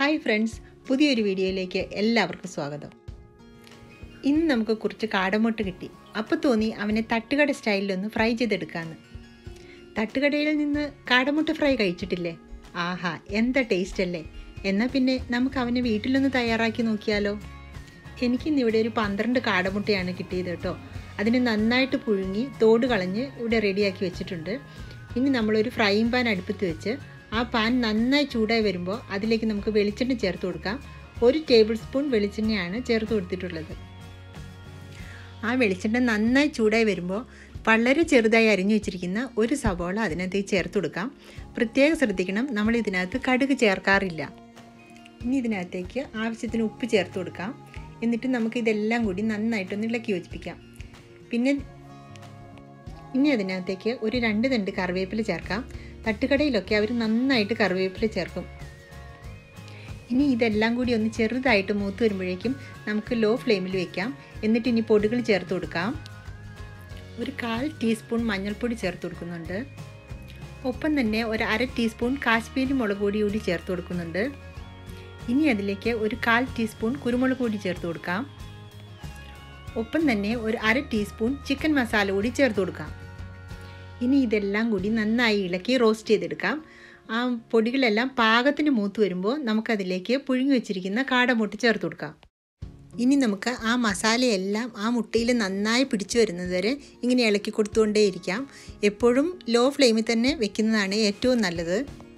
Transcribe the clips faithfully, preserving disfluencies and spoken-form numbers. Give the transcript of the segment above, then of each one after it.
Hi friends, പുതിയൊരു വീഡിയോയിലേക്ക് എല്ലാവർക്കും സ്വാഗതം. ഇന്ന് നമുക്ക് കുറച്ച് കാടമുട്ട കിട്ടി. അപ്പോൾ തോന്നി അവനെ തട്ടുകട സ്റ്റൈലിലൊന്ന് ഫ്രൈ ചെയ്തെടുക്കാമെന്ന്. തട്ടുകടയിൽ നിന്ന് കാടമുട്ട ഫ്രൈ കഴിച്ചിട്ടില്ലേ? ആഹാ, എന്താ ടേസ്റ്റ് അല്ലേ! എന്നാൽ പിന്നെ നമുക്ക് അവനെ വീട്ടിലൊന്ന് തയ്യാറാക്കി നോക്കിയാലോ. എനിക്കിന്നിവിടെ ഒരു പന്ത്രണ്ട് കാടമുട്ടയാണ് കിട്ടിയത് കേട്ടോ. അതിന് നന്നായിട്ട് പുഴുങ്ങി തോട് കളഞ്ഞ് ഇവിടെ റെഡിയാക്കി വെച്ചിട്ടുണ്ട്. ഇനി നമ്മളൊരു ഫ്രൈയിങ് പാൻ അടുപ്പത്ത് വെച്ച് ആ പാൻ നന്നായി ചൂടായി വരുമ്പോൾ അതിലേക്ക് നമുക്ക് വെളിച്ചെണ്ണ ചേർത്ത് കൊടുക്കാം. ഒരു ടേബിൾ സ്പൂൺ വെളിച്ചെണ്ണയാണ് ചേർത്ത് കൊടുത്തിട്ടുള്ളത്. ആ വെളിച്ചെണ്ണ നന്നായി ചൂടായി വരുമ്പോൾ വളരെ ചെറുതായി അരിഞ്ഞു വെച്ചിരിക്കുന്ന ഒരു സവോള അതിനകത്തേക്ക് ചേർത്ത് കൊടുക്കാം. പ്രത്യേകം ശ്രദ്ധിക്കണം, നമ്മൾ ഇതിനകത്ത് കടുക് ചേർക്കാറില്ല. ഇനി ഇതിനകത്തേക്ക് ആവശ്യത്തിന് ഉപ്പ് ചേർത്ത് കൊടുക്കാം. എന്നിട്ട് നമുക്ക് ഇതെല്ലാം കൂടി നന്നായിട്ടൊന്ന് ഇളക്കി യോജിപ്പിക്കാം. പിന്നെ ഇനി അതിനകത്തേക്ക് ഒരു രണ്ട് തണ്ട് കറിവേപ്പില ചേർക്കാം. തട്ടുകടയിലൊക്കെ അവർ നന്നായിട്ട് കറിവേപ്പില ചേർക്കും. ഇനി ഇതെല്ലാം കൂടി ഒന്ന് ചെറുതായിട്ട് മൂത്ത് വരുമ്പോഴേക്കും നമുക്ക് ലോ ഫ്ലെയിമിൽ വെക്കാം. എന്നിട്ട് ഇനി പൊടികൾ ചേർത്ത് കൊടുക്കാം. ഒരു കാൽ ടീസ്പൂൺ മഞ്ഞൾപ്പൊടി ചേർത്ത് കൊടുക്കുന്നുണ്ട്. ഒപ്പം തന്നെ ഒരു അര ടീസ്പൂൺ കാശ്മീരി മുളക് പൊടി കൂടി ചേർത്ത് കൊടുക്കുന്നുണ്ട്. ഇനി അതിലേക്ക് ഒരു കാൽ ടീസ്പൂൺ കുരുമുളക് പൊടി ചേർത്ത് കൊടുക്കാം. ഒപ്പം തന്നെ ഒരു അര ടീസ്പൂൺ ചിക്കൻ മസാല കൂടി ചേർത്ത് കൊടുക്കാം. ഇനി ഇതെല്ലാം കൂടി നന്നായി ഇളക്കി റോസ്റ്റ് ചെയ്തെടുക്കാം. ആ പൊടികളെല്ലാം പാകത്തിന് മൂത്ത് വരുമ്പോൾ നമുക്കതിലേക്ക് പുഴുങ്ങി വെച്ചിരിക്കുന്ന കാടമുട്ട ചേർത്ത് കൊടുക്കാം. ഇനി നമുക്ക് ആ മസാലയെല്ലാം ആ മുട്ടയിൽ നന്നായി പിടിച്ചു വരുന്നത് വരെ ഇങ്ങനെ ഇളക്കി കൊടുത്തുകൊണ്ടേയിരിക്കാം. എപ്പോഴും ലോ ഫ്ലെയിമിൽ തന്നെ വെക്കുന്നതാണ് ഏറ്റവും നല്ലത്.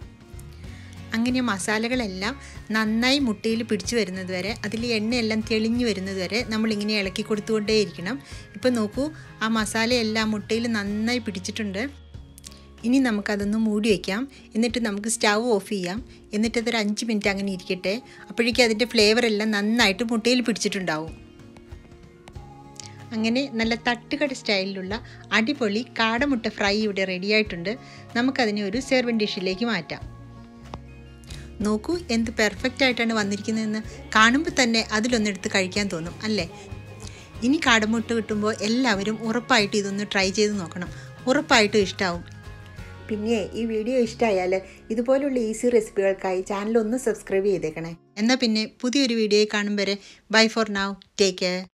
അങ്ങനെ മസാലകളെല്ലാം നന്നായി മുട്ടയിൽ പിടിച്ചു വരുന്നത് വരെ, അതിൽ എണ്ണയെല്ലാം തെളിഞ്ഞു വരുന്നത് വരെ നമ്മളിങ്ങനെ ഇളക്കി കൊടുത്തുകൊണ്ടേയിരിക്കണം. ഇപ്പോൾ നോക്കൂ, ആ മസാലയെല്ലാം മുട്ടയിൽ നന്നായി പിടിച്ചിട്ടുണ്ട്. ഇനി നമുക്കതൊന്ന് മൂടി വയ്ക്കാം. എന്നിട്ട് നമുക്ക് സ്റ്റൗ ഓഫ് ചെയ്യാം. എന്നിട്ട് അതൊരു അഞ്ച് മിനിറ്റ് അങ്ങനെ ഇരിക്കട്ടെ. അപ്പോഴേക്കും അതിൻ്റെ ഫ്ലേവറെല്ലാം നന്നായിട്ട് മുട്ടയിൽ പിടിച്ചിട്ടുണ്ടാവും. അങ്ങനെ നല്ല തട്ടുകട സ്റ്റൈലിലുള്ള അടിപൊളി കാടമുട്ട ഫ്രൈ ഇവിടെ റെഡിയായിട്ടുണ്ട്. നമുക്കതിനെ ഒരു സെർവിങ് ഡിഷിലേക്ക് മാറ്റാം. നോക്കൂ, എന്ത് പെർഫെക്റ്റ് ആയിട്ടാണ് വന്നിരിക്കുന്നതെന്ന്. കാണുമ്പോൾ തന്നെ അതിലൊന്നെടുത്ത് കഴിക്കാൻ തോന്നും അല്ലേ? ഇനി കാടമുട്ട കിട്ടുമ്പോൾ എല്ലാവരും ഉറപ്പായിട്ട് ഇതൊന്ന് ട്രൈ ചെയ്ത് നോക്കണം. ഉറപ്പായിട്ടും ഇഷ്ടമാവും. പിന്നെ ഈ വീഡിയോ ഇഷ്ടമായാൽ ഇതുപോലുള്ള ഈസി റെസിപ്പികൾക്കായി ചാനൽ ഒന്ന് സബ്സ്ക്രൈബ് ചെയ്തേക്കണേ. എന്നാൽ പിന്നെ പുതിയൊരു വീഡിയോയിൽ കാണും വരെ bye for now, take care.